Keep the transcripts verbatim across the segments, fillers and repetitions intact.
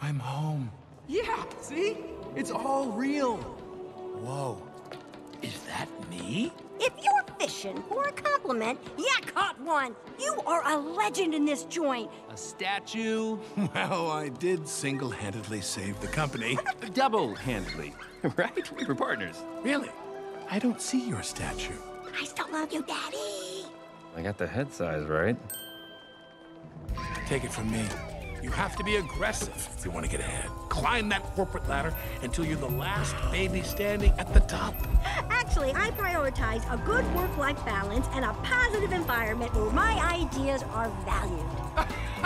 I'm home. Yeah, see? It's all real. Whoa. Is that me? If you're fishing for a compliment, you caught one. You are a legend in this joint. A statue? Well, I did single-handedly save the company. Double-handedly, right? We were partners. Really? I don't see your statue. I still love you, Daddy. I got the head size right. Take it from me. You have to be aggressive if you want to get ahead. Climb that corporate ladder until you're the last baby standing at the top. Actually, I prioritize a good work-life balance and a positive environment where my ideas are valued.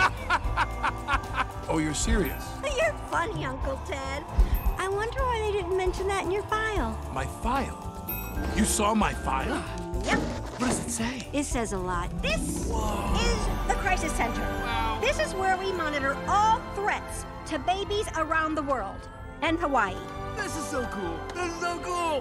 Oh, you're serious? You're funny, Uncle Ted. I wonder why they didn't mention that in your file. My file? You saw my file? Yep. What does it say? It says a lot. This Whoa. is the Crisis Center. Wow. This is where we monitor all threats to babies around the world and Hawaii. This is so cool. This is so cool.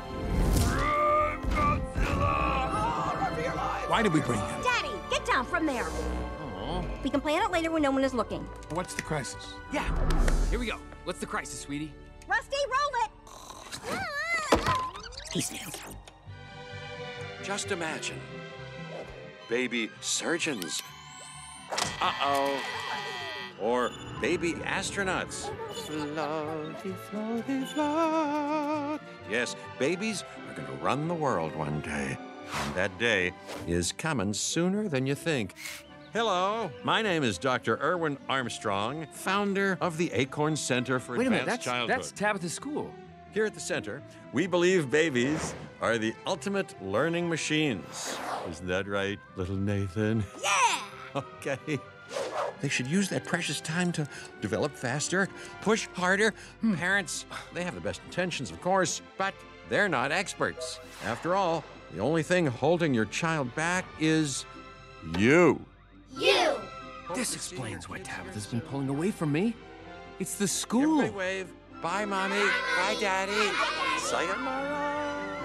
Why did we bring him? Daddy, get down from there. Aww. We can plan it later when no one is looking. What's the crisis? Yeah. Here we go. What's the crisis, sweetie? Rusty, roll it. He's new. Just imagine. Baby surgeons. Uh-oh. Or baby astronauts. Floaty, floaty, float. Yes, babies are gonna run the world one day. And that day is coming sooner than you think. Hello, my name is Doctor Erwin Armstrong, founder of the Acorn Center for Wait a minute, Advanced that's, Childhood. that's Tabitha's school. Here at the center, we believe babies are the ultimate learning machines. Isn't that right, little Nathan? Yeah! Okay. They should use that precious time to develop faster, push harder. Hmm. Parents, they have the best intentions, of course, but they're not experts. After all, the only thing holding your child back is you. You! This explains why Tabitha's been pulling away from me. It's the school. Everybody wave. Bye, Mommy. Bye, Daddy. Sayonara.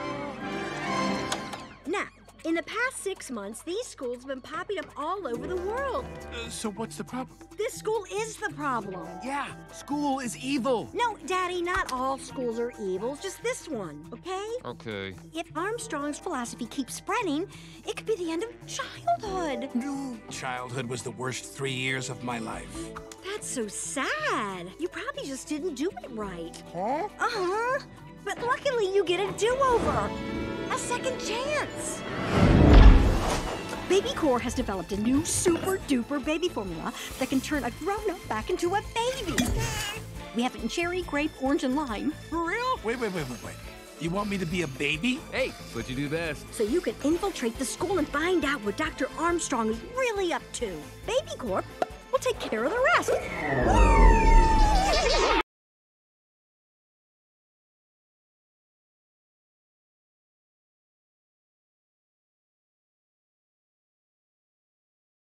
Now, in the past six months, these schools have been popping up all over the world. Uh, so what's the problem? This school is the problem. Yeah, school is evil. No, Daddy, not all schools are evil, just this one, okay? Okay. If Armstrong's philosophy keeps spreading, it could be the end of childhood. Childhood was the worst three years of my life. That's so sad. You probably just didn't do it right. Huh? Uh-huh. But luckily, you get a do-over. A second chance. BabyCore has developed a new super-duper baby formula that can turn a grown-up back into a baby. We have it in cherry, grape, orange, and lime. For real? Wait, wait, wait, wait, wait. You want me to be a baby? Hey, it's what you do best. So you can infiltrate the school and find out what Doctor Armstrong is really up to. BabyCore will take care of the rest.